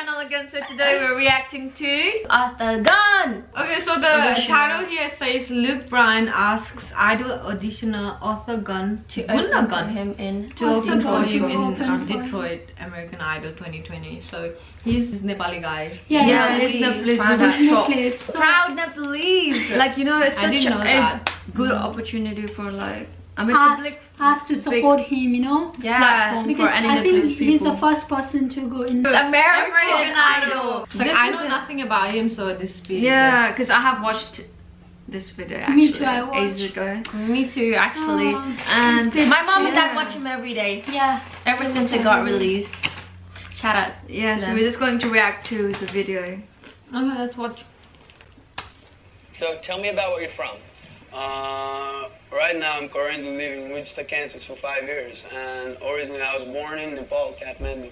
channel again. So today we're reacting to Arthur Gunn. Okay, so the title here says Luke Bryan asks idol auditioner Arthur Gunn to open him in Detroit American Idol 2020. So he's this Nepali guy. Yeah, he's Nepalese. Proud Nepalese. Like, you know, it's such a good opportunity for like public has to support him, you know. Yeah, because I think he's the first person to go in American Idol. Like, I know nothing about him, so this video. Yeah, because I have watched this video actually. Me too, I watched. Ages ago. Me too, actually. And my mom and dad watch him every day. Yeah. Ever since it got released. Shout out. Yeah, so we're just going to react to the video. Okay, let's watch. So tell me about where you're from. Right now I'm currently living in Wichita, Kansas for 5 years, and originally I was born in Nepal, Kathmandu.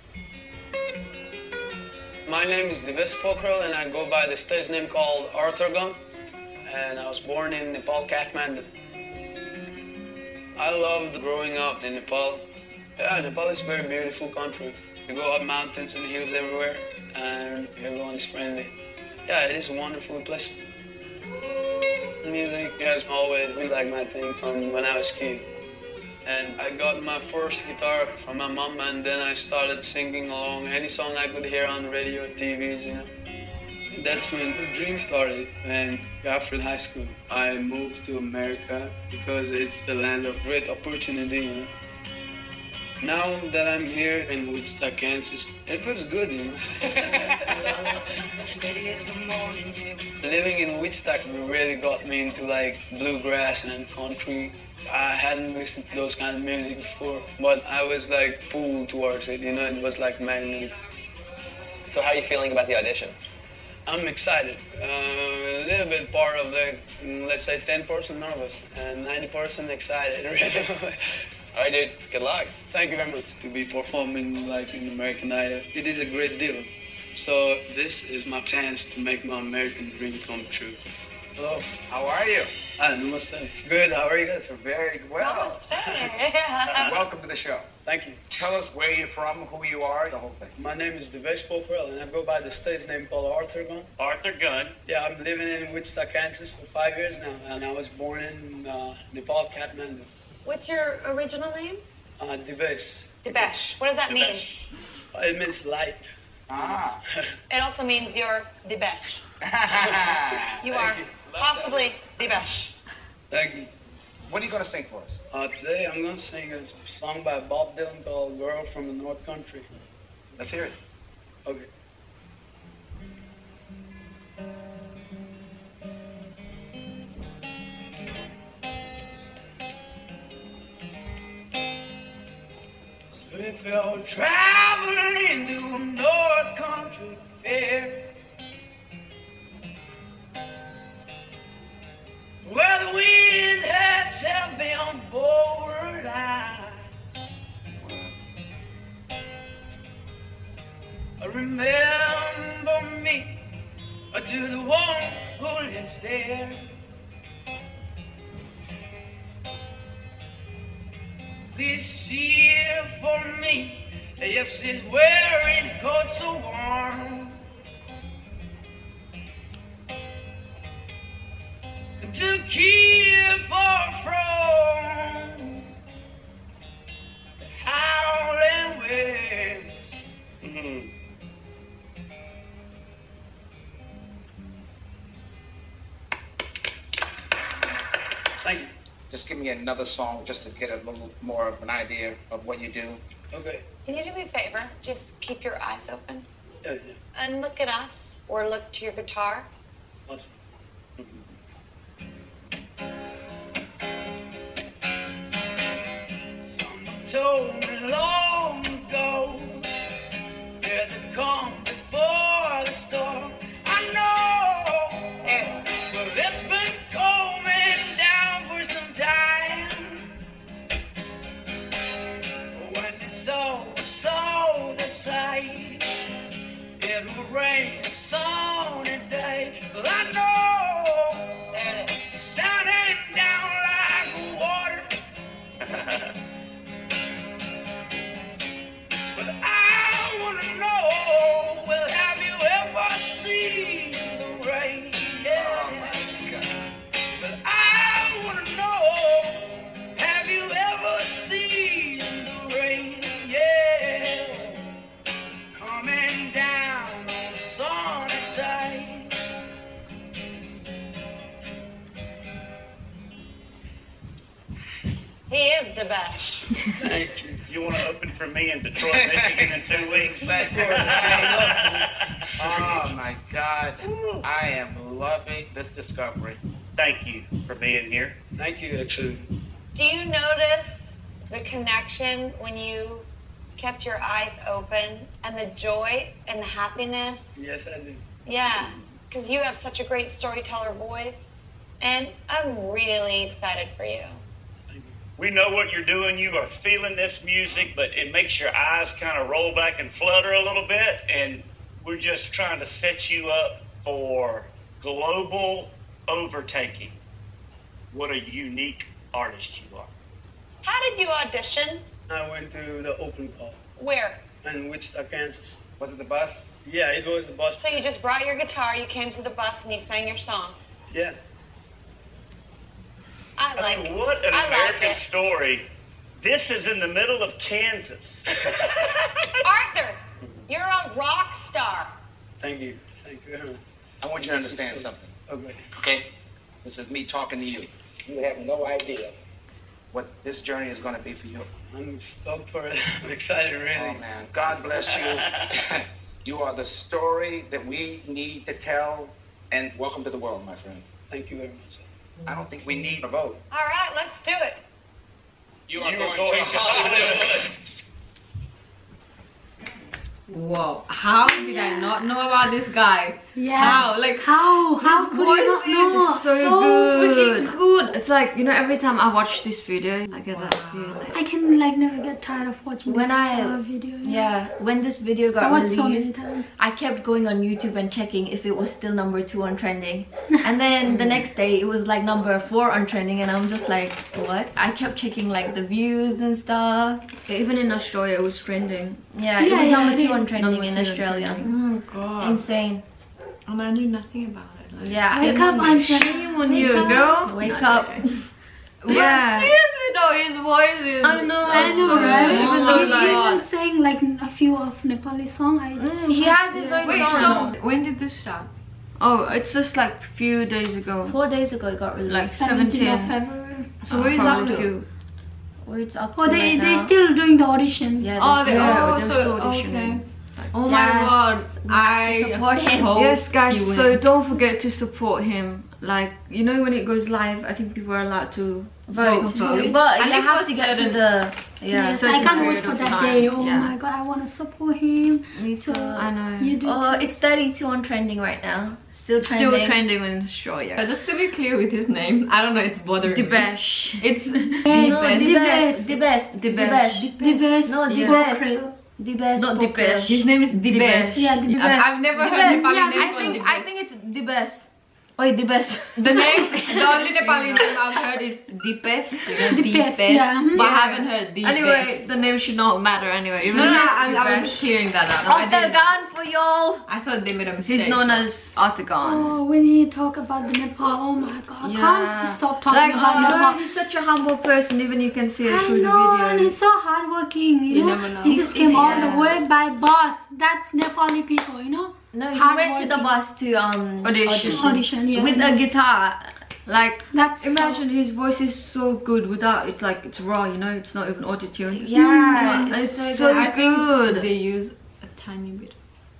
My name is Dibesh Pokharel, and I go by the stage name called Arthur Gunn, and I was born in Nepal, Kathmandu. I loved growing up in Nepal. Yeah, Nepal is a very beautiful country. You go up mountains and hills everywhere, and everyone is friendly. Yeah, it is a wonderful place. Music has always been like my thing from when I was a kid. And I got my first guitar from my mom, and then I started singing along any song I could hear on radio, TVs, you know. That's when the dream started. And after high school, I moved to America because it's the land of great opportunity, you know. Now that I'm here in Wichita, Kansas, it feels good, you know. Living in Wichita really got me into like bluegrass and country. I hadn't listened to those kind of music before, but I was like pulled towards it, you know. It was like magnetic. So how are you feeling about the audition? I'm excited. A little bit part of the, let's say 10% nervous and 90% excited. All right, dude. Good luck. Thank you very much. To be performing like in American Idol, it is a great deal. So this is my chance to make my American dream come true. Hello. How are you? Namaste. Good. How are you guys? Very well. Welcome to the show. Thank you. Tell us where you're from, who you are, the whole thing. My name is Dibesh Pokharel, and I go by the stage name called Arthur Gunn. Arthur Gunn. Yeah, I'm living in Wichita, Kansas for 5 years now, and I was born in Nepal, Kathmandu. What's your original name? Dibesh. Dibesh. What does that mean? It means light. Ah. It also means you're Dibesh. You are possibly Dibesh. Thank you. What are you going to sing for us? Today I'm going to sing a song by Bob Dylan called Girl from the North Country. Let's hear it. Okay. So if you're traveling to a North Country fair, where the wind has held me on board ice, remember me to the one who lives there. This year for me, if she's wearing coat so warm, to keep her from the howling winds. Thank you. Just give me another song just to get a little more of an idea of what you do. Okay. Can you do me a favor? Just keep your eyes open. Yeah. And look at us, or look to your guitar. Awesome. Someone told me long ago, there's a calm before the storm. I know. There. Well, it's been coming down for some time. When it's all so the same, it will rain a sunny day. Well, I know. There it is. Shining down like water. But I wanna know for me in Detroit, Michigan in 2 weeks. Oh my God. I am loving this discovery. Thank you for being here. Thank you, actually. Do you notice the connection when you kept your eyes open and the joy and the happiness? Yes, I do. Yeah, because you have such a great storyteller voice, and I'm really excited for you. We know what you're doing. You are feeling this music, but it makes your eyes kind of roll back and flutter a little bit, and we're just trying to set you up for global overtaking. What a unique artist you are. How did you audition? I went to the open call Where? in Wichita, Kansas. Was it the bus? Yeah, it was the bus. So you just brought your guitar, you came to the bus, and you sang your song. Yeah. I mean, what an American story. This is in the middle of Kansas. Arthur, you're a rock star. Thank you. Thank you very much. I want you to understand something. Okay. Okay? This is me talking to you. You have no idea what this journey is going to be for you. I'm stoked for it. I'm excited, really. Oh, man. God bless you. You are the story that we need to tell. And welcome to the world, my friend. Thank you very much. I don't think we need a vote. All right, let's do it. You are going to Hollywood. Whoa, how did I not know about this guy? Yeah. How? Like, how could you not know? so good. Freaking good. It's like, you know, every time I watch this video, I get that feeling. I can like never get tired of watching When this video. Yeah, when this video got I watched released, so many times. I kept going on YouTube and checking if it was still #2 on trending. And then the next day it was like #4 on trending, and I'm just like, what? I kept checking like the views and stuff. Even in Australia, it was trending. Yeah, it was #2 on trending in #2 on Australia. trending. Oh god. Insane. And I knew nothing about it. Like, Yeah. Wake up, Angela. shame on you, girl. Wake No, up. okay. Yeah. Yeah. Seriously though, his voice is. I know, right? Even Oh though my He like. even sang like a few of Nepali songs. He has his own Wait, song. so when did this start? Oh, it's just like a few days ago. 4 days ago it got released. Like 17th of 17. February. So where is up to? Where it's up Oh, to they right they now. still doing the audition. Yeah, Oh, they yeah, they're they're still auditioning. Oh my Yes, god, we have to support him. hope Yes guys, he so wins. don't forget to support him. Like, you know, when it goes live, I think people are allowed to vote. But And you it have was to get to certain- the Yes, certain I can't wait period for of that time. day. Oh Yeah. my god, I want to support him. Me So too. I know. you do. Oh, too. it's 32 on trending right now. Still trending. Still trending in Australia. Just to be clear with his name, I don't know, it's bothering me. Dibesh. It's No, Dibesh. the best. The best. No, the Yeah. best. Pokharel. The best. Not the best. His name is Dibesh. Yeah, the best. I've never The heard best. Nepali Yeah, name I called think Dibesh. it's the best. Oh, the best. The name, the only Nepali name I've heard is Dibesh. Dibesh, yeah. But I Yeah. haven't heard Dibesh. Anyway, the name should not matter anyway. Even No, if no, it's I was Dibesh. just clearing that up. I Arthur didn't- Gunn for y'all. I thought they made a mistake. He's known as Arthur Gunn. Oh, when he talk about the Nepal, oh my god, I can't stop talking Like, about oh, Nepal. he's such a humble person. Even you can see it I through the know, and videos. he's so hardworking, you know. never know. He just came all the Yeah. way by bus. That's Nepali people, you know. No, he Hard went to the working. bus to Audition, yeah. with a guitar. Like, That's imagine his voice is so good without it. Like, it's raw, you know. It's not even auto-tuned. Yeah, And it's so I think good. they use a tiny bit.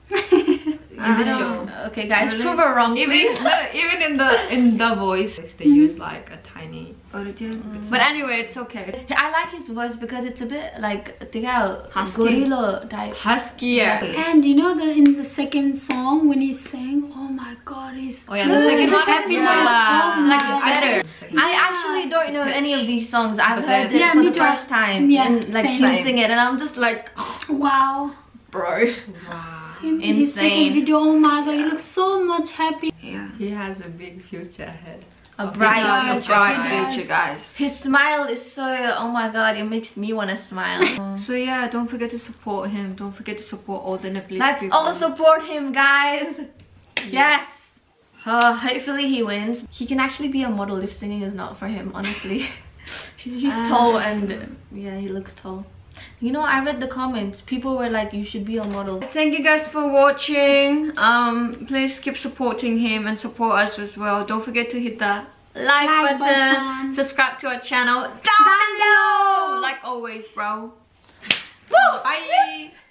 I don't know. Okay, guys, Really? prove her wrong, Even please. even in the voice, they use like a tiny. Auto-tune. But anyway, it's okay. I like his voice because it's a bit like Husky. gorilla type. Husky, yeah. And you know in the second song when he sang, oh my god, he's Oh yeah, the second one. happiness. Yeah. Oh Like my better. Yeah. I actually don't know any of these songs. I've But heard then- it Yeah, for me the too. first time. Yeah, And like same. him sing it, and I'm just like, wow. bro. Wow. In his second Insane. video, oh my god, he looks so much happy. Yeah. He has a big future ahead. A Bright, bright a bright Yes. future, guys. His smile is so, oh my god, it makes me want to smile. So yeah, don't forget to support him. Don't forget to support all the Nepalese Let's people. all support him, guys. Yes. Hopefully he wins. He can actually be a model if singing is not for him, honestly. He's tall and yeah, he looks tall. You know, I read the comments. People were like, you should be a model. Thank you guys for watching. Please keep supporting him and support us as well. Don't forget to hit the like button. Subscribe to our channel down below. Like always, bro. Bye.